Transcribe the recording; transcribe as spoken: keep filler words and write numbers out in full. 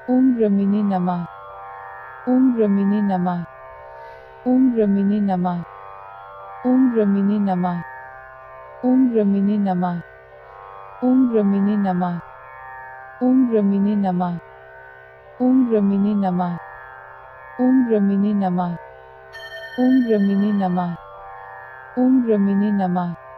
Om Brahmine Namah. Om Brahmine Namah. Om Brahmine Namah. Om Brahmine Namah. Om Brahmine Namah. Om Brahmine Namah. Om Brahmine Namah. Om Brahmine Namah. Om Brahmine Namah. Om Brahmine Namah. Om Brahmine Namah.